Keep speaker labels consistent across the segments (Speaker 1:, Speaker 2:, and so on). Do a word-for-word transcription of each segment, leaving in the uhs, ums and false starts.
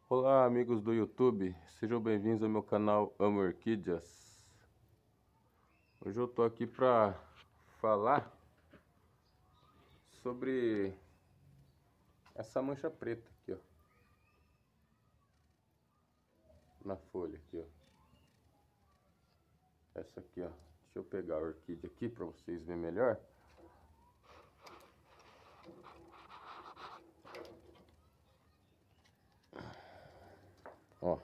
Speaker 1: Olá, amigos do YouTube, sejam bem-vindos ao meu canal Amo Orquídeas. Hoje eu tô aqui para falar sobre essa mancha preta aqui, ó, na folha aqui, ó. Essa aqui, ó. Deixa eu pegar a orquídea aqui para vocês verem melhor. Ó.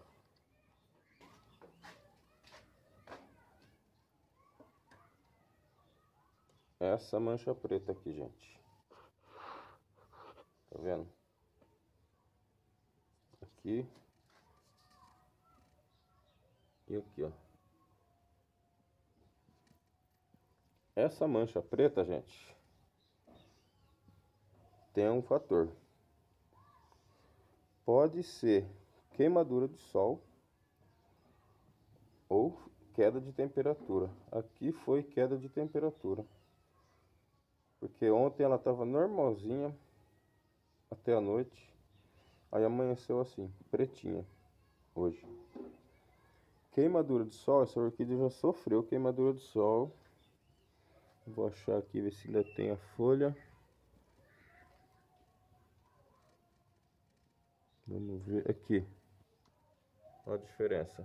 Speaker 1: Essa mancha preta aqui, gente. Tá vendo? Aqui. E aqui, ó. Essa mancha preta, gente, tem um fator. Pode ser queimadura de sol ou queda de temperatura. Aqui foi queda de temperatura. Porque ontem ela estava normalzinha até a noite. Aí amanheceu assim, pretinha, hoje. Queimadura de sol, essa orquídea já sofreu queimadura de sol. Vou achar aqui, ver se ainda tem a folha. Vamos ver aqui. Olha a diferença.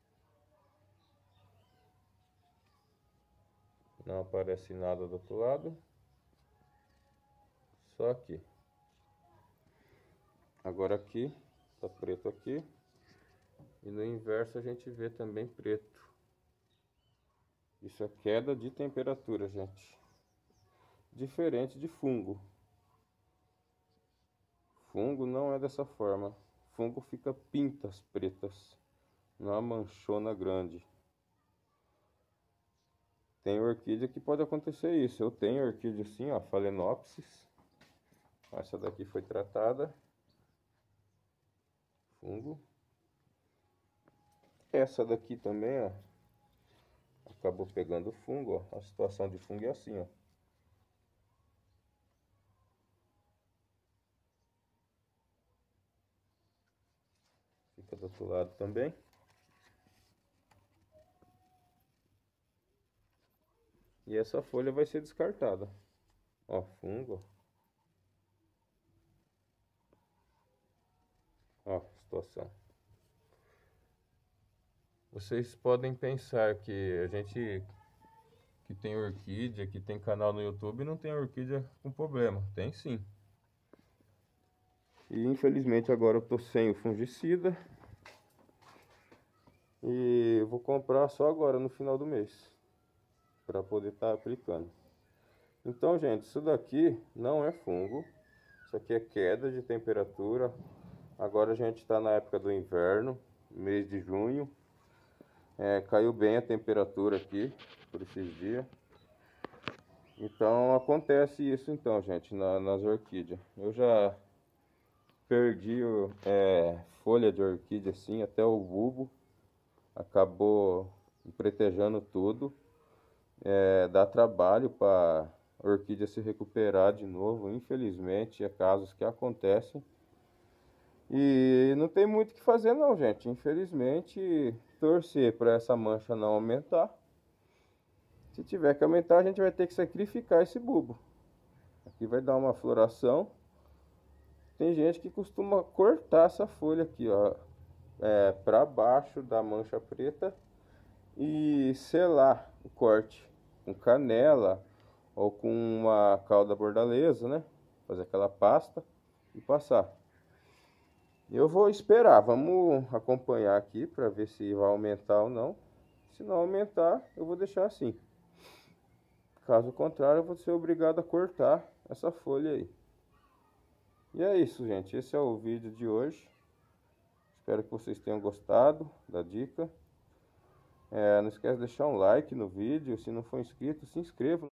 Speaker 1: Não aparece nada do outro lado. Só aqui. Agora aqui, tá preto aqui. E no inverso a gente vê também preto. Isso é queda de temperatura, gente. Diferente de fungo. Fungo não é dessa forma. Fungo fica pintas pretas. Não é uma manchona grande. Tem orquídea que pode acontecer isso. Eu tenho orquídea assim, ó, Phalaenopsis. Essa daqui foi tratada. Fungo. Essa daqui também, ó, acabou pegando fungo, ó. A situação de fungo é assim, ó. Fica do outro lado também. E essa folha vai ser descartada. Ó, fungo. Ó, situação. Vocês podem pensar que a gente que tem orquídea, que tem canal no YouTube, não tem orquídea com problema. Tem sim. E infelizmente agora eu tô sem o fungicida. E vou comprar só agora no final do mês, para poder estar aplicando. Então, gente, isso daqui não é fungo. Isso aqui é queda de temperatura. Agora a gente está na época do inverno, mês de junho. É, caiu bem a temperatura aqui por esses dias. Então acontece isso então, gente, na, nas orquídeas. Eu já perdi é, folha de orquídea assim, até o bulbo. Acabou empretejando tudo. É, dá trabalho para a orquídea se recuperar de novo. Infelizmente, é casos que acontecem. E não tem muito o que fazer não, gente. Infelizmente, torcer para essa mancha não aumentar. Se tiver que aumentar, a gente vai ter que sacrificar esse bulbo. Aqui vai dar uma floração. Tem gente que costuma cortar essa folha aqui, ó, é, para baixo da mancha preta e selar o corte com canela ou com uma calda bordaleza, né? Fazer aquela pasta e passar. Eu vou esperar, vamos acompanhar aqui para ver se vai aumentar ou não. Se não aumentar, eu vou deixar assim. Caso contrário, eu vou ser obrigado a cortar essa folha aí. E é isso, gente. Esse é o vídeo de hoje. Espero que vocês tenham gostado da dica. É, não esquece de deixar um like no vídeo. Se não for inscrito, se inscreva.